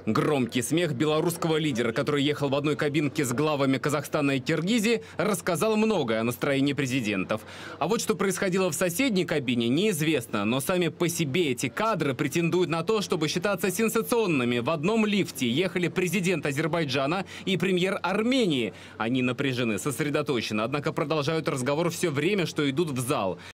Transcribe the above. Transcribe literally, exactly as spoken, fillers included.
Громкий смех белорусского лидера, который ехал в одной кабинке с главами Казахстана и Киргизии, рассказал многое о настроении президентов. А вот что происходило в соседней кабине, неизвестно. Но сами по себе эти кадры претендуют на то, чтобы считаться сенсационными. В одном лифте ехали президент Азербайджана и премьер Армении. Они напряжены, сосредоточены, однако продолжают разговор все время, что идут в зал.